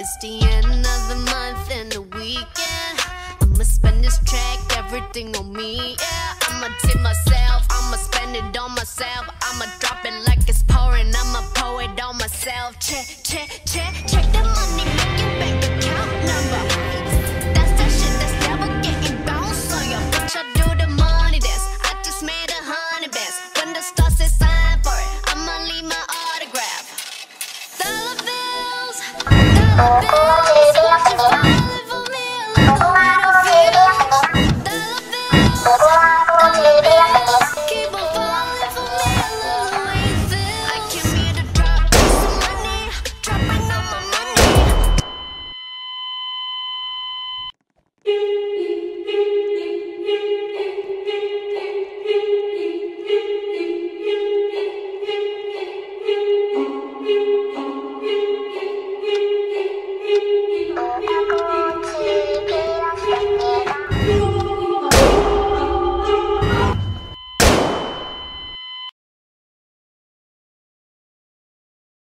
It's the end of the month and the weekend. I'ma spend this track, everything on me, yeah. I'ma tip myself, I'ma spend it on myself.